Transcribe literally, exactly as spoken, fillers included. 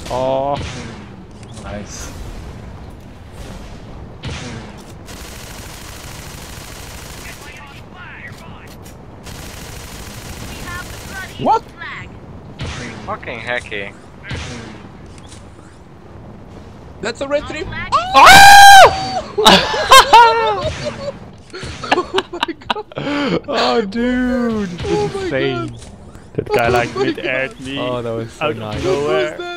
Oh, Nice. What? Fucking hacky. That's a red trip. oh my god. oh dude, Oh my insane. god. That guy like Oh my mid-aired God. me Oh, that was so out nice. of What was nowhere. that?